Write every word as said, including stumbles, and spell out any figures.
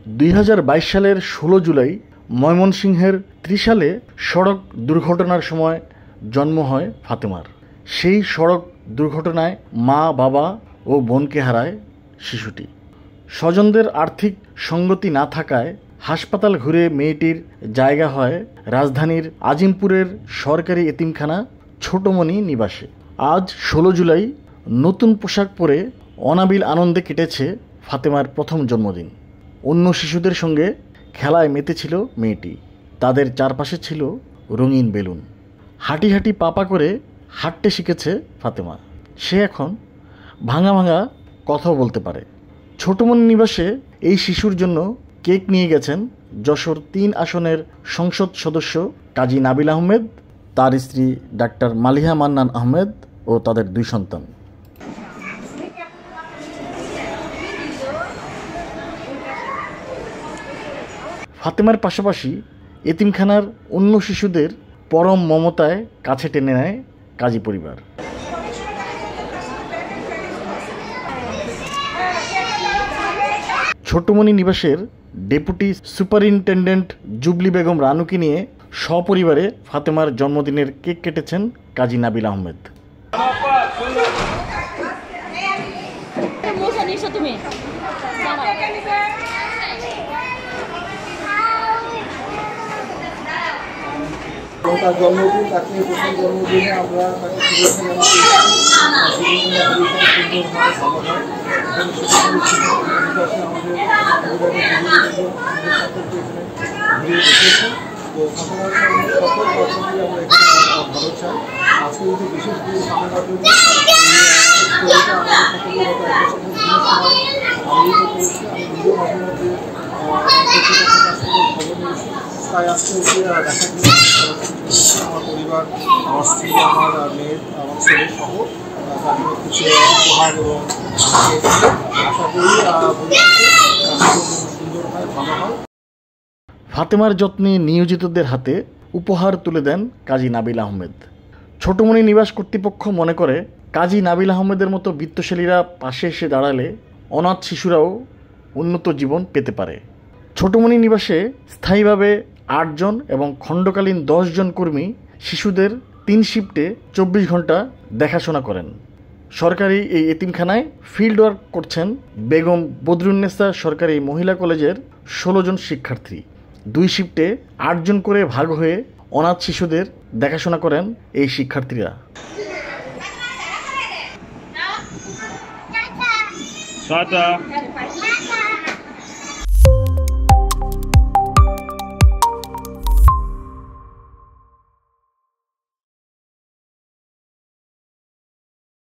দুই হাজার বাইশ সালের ষোলো জুলাই ময়মনসিংহের ত্রিশালে সড়ক দুর্ঘটনার সময় জন্ম হয় ফাতেমার। সেই সড়ক দুর্ঘটনায় মা, বাবা ও বোনকে হারায় শিশুটি। স্বজনদের আর্থিক সঙ্গতি না থাকায় হাসপাতাল ঘুরে মেয়েটির জায়গা হয় রাজধানীর আজিমপুরের সরকারি এতিমখানা ছোটমণি নিবাসে। আজ ষোলো জুলাই নতুন পোশাক পরে অনাবিল আনন্দে কেটেছে ফাতেমার প্রথম জন্মদিন। অন্য শিশুদের সঙ্গে খেলায় মেতেছিল মেয়েটি। তাদের চারপাশে ছিল রঙিন বেলুন। হাঁটি হাঁটি পাপা করে হাঁটতে শিখেছে ফাতেমা। সে এখন ভাঙা ভাঙা কথাও বলতে পারে। ছোটমণি নিবাসে এই শিশুর জন্য কেক নিয়ে গেছেন যশোর তিন আসনের সংসদ সদস্য কাজী নাবিল আহমেদ, তার স্ত্রী ডাক্তার মালিহা মান্নান আহমেদ ও তাদের দুই সন্তান। ফাতেমার পাশাপাশি এতিমখানার অন্য শিশুদের পরম মমতায় কাছে টেনে নেয় কাজী পরিবার। ছোটমণি নিবাসের ডেপুটি সুপারিনটেন্ডেন্ট জুবলি বেগম রানুকে নিয়ে সপরিবারে ফাতেমার জন্মদিনের কেক কেটেছেন কাজী নাবিল আহমেদ। তার জন্মদিন, তাকে প্রথম জন্মদিনে আমরা তাকে শুভেচ্ছা ভালো চাই। আজকে যদি বিশেষ দিন সামনে রাখবেন আমি করেছি, আমি নিজেও মাঝে মধ্যে খবর নিয়েছি। তাই আজকে দেখা গেল আমার পরিবার, আমার স্ত্রী, আমার মেয়ে, আমার ছেলে সহ তাদের কিছু উপহার এবং আশা করি সুন্দর হয়, ভালো হয়। ফাতেমার যত্নে নিয়োজিতদের হাতে উপহার তুলে দেন কাজী নাবিল আহমেদ। ছোটমণি নিবাস কর্তৃপক্ষ মনে করে কাজী নাবিল আহমেদের মতো বিত্তশালীরা পাশে এসে দাঁড়ালে অনাথ শিশুরাও উন্নত জীবন পেতে পারে। ছোটমণি নিবাসে স্থায়ীভাবে আটজন এবং খণ্ডকালীন দশজন কর্মী শিশুদের তিন শিফটে চব্বিশ ঘন্টা দেখাশোনা করেন। সরকারি এই এতিমখানায় ফিল্ড ওয়ার্ক করছেন বেগম বদরুন্নেসা সরকারি মহিলা কলেজের ষোলো জন শিক্ষার্থী। দুই শিফটে আটজন করে ভাগ হয়ে অনাথ শিশুদের দেখাশোনা করেন এই শিক্ষার্থীরা।